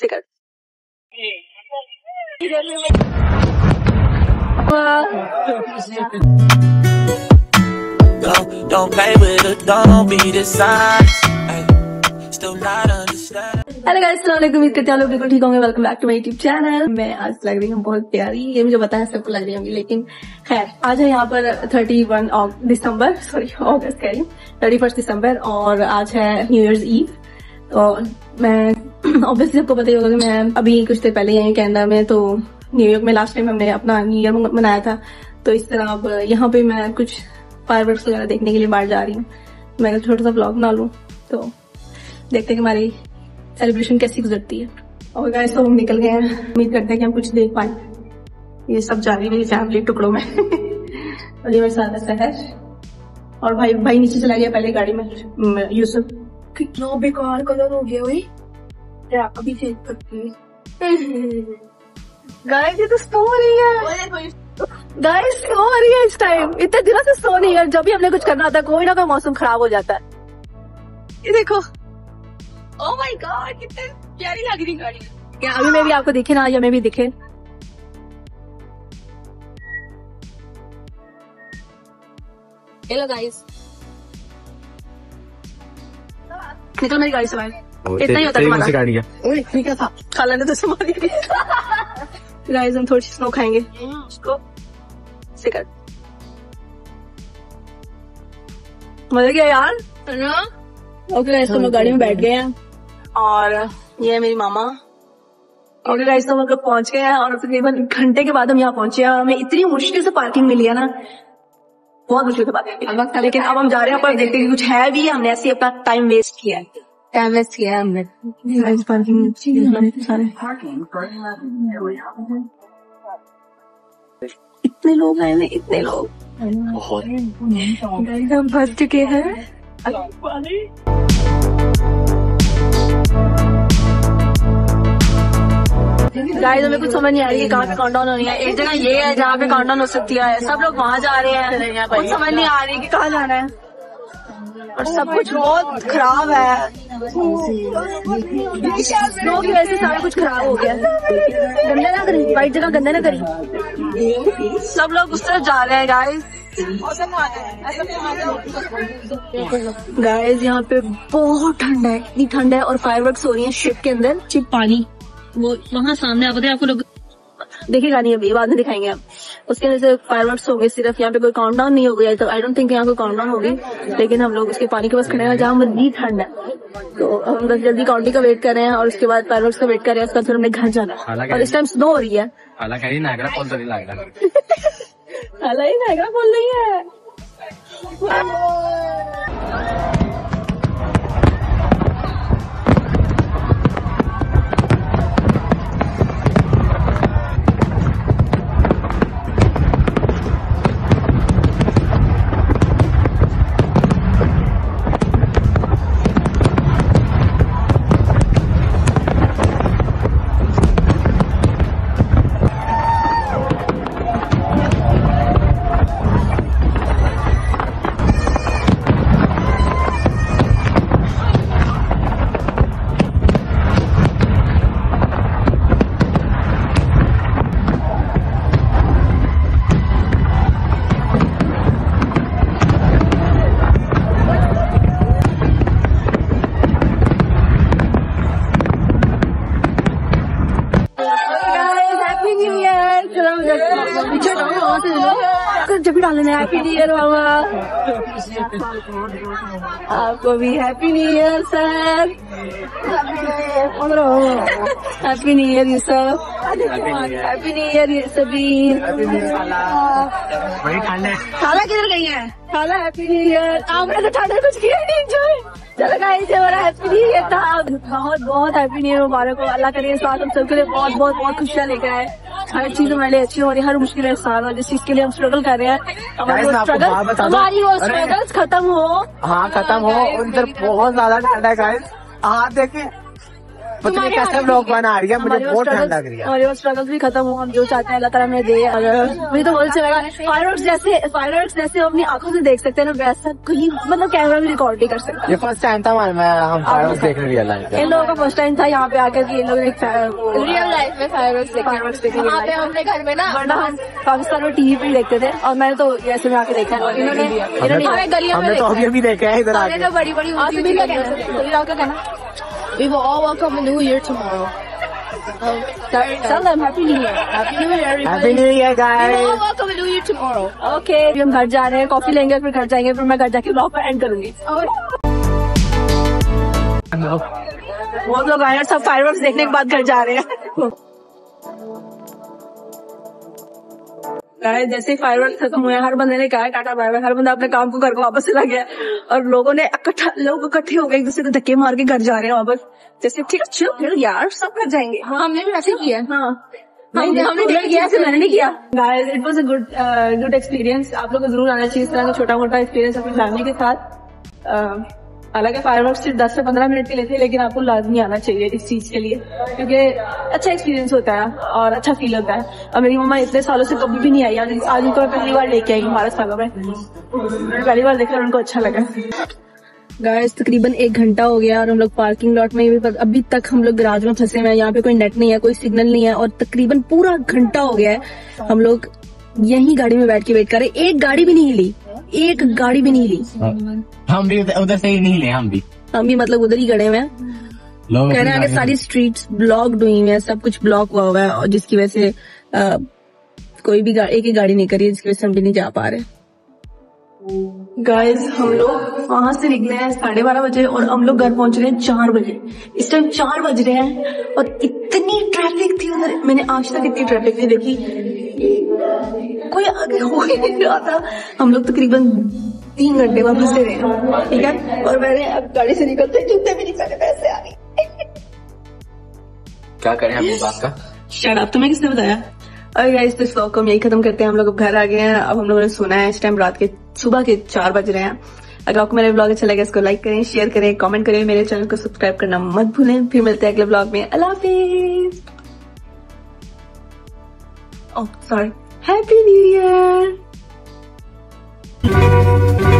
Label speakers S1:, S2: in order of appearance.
S1: Cigarette
S2: Don't play with it, don't be dishonest. Still not understand.
S1: Hello guys, अस्सलाम वालेकुम। उम्मीद करते हैं आप लोग बिल्कुल ठीक होंगे। Welcome back to my YouTube channel. मैं आज लग रही हूँ बहुत प्यारी, ये मुझे पता है सबको लग रही होंगी, लेकिन खैर आज है यहाँ पर 31 दिसंबर, सॉरी अगस्त कह रही हूँ, 31 दिसंबर, और आज है न्यू ईयर्स ईव। और मैं ऑब्वियसली सबको पता ही होगा कि मैं अभी कुछ देर पहले आई कनाडा में, तो न्यूयॉर्क में लास्ट टाइम हमने अपना न्यू ईयर मनाया था। तो इस तरह अब यहाँ पे मैं कुछ फायरवर्क्स वगैरह देखने के लिए बाहर जा रही हूँ। मैं छोटा सा ब्लॉग बना लूँ, तो देखते हैं कि हमारी सेलिब्रेशन कैसी गुजरती है। और गाइस तो हम निकल गए हैं, उम्मीद करते हैं कि हम कुछ देख पाए। ये सब जा रही है मेरी फैमिली टुकड़ों में और ये मेरे साथ है सहज, और भाई नीचे चला गया पहले गाड़ी में। यूसुफ, कितना बेकार कलर हो गया भाई, अभी चेंज करती है। गाइस ये तो सो रही है, गाइस सो रही है इस टाइम, इतने दिनों से सो नहीं है। जब भी हमने कुछ करना होता है कोई ना कोई मौसम खराब हो जाता है। ये देखो, ओह माय गॉड कितनी प्यारी लग रही गाड़ी। क्या अभी मैं भी आपको दिखे ना, या मैं भी दिखे? हेलो गाइस, निकल मेरी गाड़ी से बाहर। इतना ही होता है तुम्हारा गाड़ी है। ओए ठीक है, खाला ने तो संभाली। गाइस हम थोड़ी सी स्नो खाएंगे, उसको सिगरेट मजा गया यार। ओके गाइस, तो हम लोग गाड़ी में बैठ गए हैं और ये है मेरी मामा। ओके गाइस, तो हम लोग पहुंच गए हैं और तकरीबन घंटे के बाद हम यहाँ पहुंचे हैं। हमें इतनी मुश्किल से पार्किंग मिली है ना, बहुत मुश्किल से पार्किंग, लेकिन अब हम जा रहे हैं पर देखते हैं कुछ है भी। हमने ऐसे अपना टाइम वेस्ट किया है, हमने पार्किंग सारे। इतने लोग आए हैं, इतने लोग, बहुत। हम फंस चुके हैं। गाइस हमें कुछ समझ नहीं आ रही है कहाँ पे काउंटडाउन होनी है। एक जगह ये है जहाँ पे काउंटडाउन हो सकती है, सब लोग वहाँ जा रहे हैं, कुछ समझ नहीं आ रही कि कहाँ जाना है, और सब कुछ बहुत खराब है। स्नो की वजह से सारा कुछ खराब हो गया। गंदे ना करी, वाइट जगह गंदे ना करी। सब लोग उस तरफ जा रहे हैं गाइस। गाइस यहाँ पे बहुत ठंड है, इतनी ठंड है, और फायरवर्क्स हो रही है शिप के अंदर। शिप पानी वो वहाँ सामने आप आपको लोग देखेगा नहीं, अभी बाद में दिखाएंगे आप। उसके वजह से फायरवर्क्स हो गए सिर्फ। यहाँ पे कोई काउंटडाउन नहीं हो गया, तो आई डोंट थिंक यहाँ कोई काउंटडाउन होगी, लेकिन हम लोग उसके पानी के पास खड़े हैं जहाँ मजीद ठंड है। तो हम बस जल्दी काउंटिंग का वेट कर रहे हैं और उसके बाद फायरवर्क्स का वेट कर रहे हैं। उसके बाद फिर हमने घर जाना है, और इस टाइम स्नो हो रही है। हालांकि नायग्रा फॉल तो नहीं लग रहा, हालांकि नायग्रा फॉल नहीं है। जब भी डालना है हैप्पी न्यू ईयर मामा, आपको भी happy new year sir, happy new year Yusuf, happy new year Sabir. खाला किधर गई है? खाला हैप्पी न्यू ईयर। आपने तो ठंड कुछ किया नहीं एंजॉय। चलो गाइस, हमारा हैप्पी न्यू ईयर था, बहुत बहुत हैप्पी न्यू ईयर मुबारक हो। अल्लाह करे इस बात हम सबके लिए बहुत बहुत बहुत खुशियाँ लेकर आए। हर चीज हमारे लिए अच्छी हो रही है, हर मुश्किल आसान हो। जिस चीज के लिए हम स्ट्रगल कर रहे हैं, हमारी वो स्ट्रगल्स खत्म हो।
S3: हाँ खत्म हो। उधर बहुत ज्यादा ठंड है गाइस, हाँ देखिए पता नहीं कैसा ब्लॉग बना रही है, मुझे बहुत ठंड लग रही है।
S1: हमारे स्ट्रगल्स भी खत्म हो, हम जो चाहते हैं अल्लाह ताला हमें दे। और मुझे तो बहुत अच्छा लगा, फायरवर्क्स जैसे हम अपनी आंखों से देख सकते हैं ना, वैसा कोई मतलब कैमरा भी रिकॉर्ड नहीं कर सकता।
S3: ये फर्स्ट टाइम था हम फायरवर्क्स देखने रियलाइज।
S1: इन लोगों का फर्स्ट टाइम था यहाँ पे आकर कि ये लोग
S4: रियल लाइफ में फायरवर्क्स देखने वहाँ पे हमने घर में ना,
S1: वरना हम पाकिस्तान में टीवी पे देखते थे और मैंने तो ऐसे में आके देखा। इन्होंने हमें गलियों में
S3: हमने तो अभी देखे हैं इधर आके।
S4: बड़ी बड़ी
S1: का कहना
S4: We will all welcome a new year tomorrow.
S1: Tell them Happy New Year. Happy New Year everybody.
S3: Happy New Year
S4: We will
S3: guys।
S4: all welcome a new year tomorrow.
S1: Okay, अभी हम घर जा रहे हैं, कॉफी लेंगे, फिर घर जाएंगे, फिर मैं घर जाके ब्लॉग पर एंड करूंगी। वो लोग आए सब फायरवर्क्स देखने के बाद घर जा रहे हैं। जैसे फायरवर्क्स खत्म हुए, हर बंदे ने कहा टाटा बाय बाय, हर बंदा अपने काम को घर को वापस चला गया और लोग इकट्ठे हो गए, एक दूसरे को धक्के मार के घर जा रहे हैं वापस। जैसे ठीक है चलो यार सब घर जाएंगे।
S4: हाँ, हमने भी ऐसे किया।
S1: हाँ हमने किया, मैंने नहीं किया। Guys it was a good experience. आप लोग को जरूर आना चाहिए इस तरह का छोटा मोटा एक्सपीरियंस अपनी फैमिली के साथ। हालांकि फायरवर्क्स सिर्फ 10 से 15 मिनट के लिए थे, लेकिन आपको लाजमी आना चाहिए इस चीज के लिए, क्योंकि अच्छा एक्सपीरियंस होता है और अच्छा फील होता है। और मेरी मम्मा इतने सालों से कभी भी नहीं आई, आज उनको मैं पहली बार लेके आई 12 सालों में, पहली बार देखकर उनको अच्छा लगा। गाइस तकरीबन 1 घंटा हो गया और हम लोग पार्किंग लॉट में, अभी तक हम लोग गैराज में फंसे हुए हैं। यहाँ पे कोई नेट नहीं है, कोई सिग्नल नहीं है और तकरीबन पूरा घंटा हो गया है हम लोग यही गाड़ी में बैठ के वेट कर रहे। एक गाड़ी भी नहीं हिली, एक गाड़ी भी नहीं हिली।
S3: हम भी उधर से ही नहीं ले, हम भी
S1: मतलब उधर ही खड़े हुए हैं। कह रहे हैं कि सारी स्ट्रीट्स ब्लॉक हुई हैं, सब कुछ ब्लॉक हुआ है और जिसकी वजह से कोई भी एक ही गाड़ी नहीं करी, जिसकी वजह से हम भी नहीं जा पा रहे। गाइस हम लोग वहां से निकले हैं 12:30 बजे और हम लोग घर पहुंच रहे हैं 4 बजे। इस टाइम 4 बज रहे हैं और इतनी ट्रैफिक थी उधर, मैंने आज तक इतनी ट्रैफिक नहीं देखी, कोई आगे हो ही नहीं रहा था। हम लोग तकरीबन 3 घंटे वहां फंसे रहे हैं, ठीक है। और मैंने अब गाड़ी से निकलते जूते भी नहीं पहने, पैसे आ गए।
S3: क्या करें हम इस बात का?
S1: शट अप, तुम्हें किसने बताया? और गाइस इस व्लॉग को हम यही खत्म करते हैं। हम लोग अब घर आ गए हैं, अब हम लोगों ने सोना है। इस टाइम सुबह के 4 बज रहे हैं। अगर आपको मेरा व्लॉग अच्छा लगा इसको लाइक करें, शेयर करें, कमेंट करें, मेरे चैनल को सब्सक्राइब करना मत भूलें। फिर मिलते हैं अगले व्लॉग में। अल्लाह हाफिज। Oh sorry, happy new year.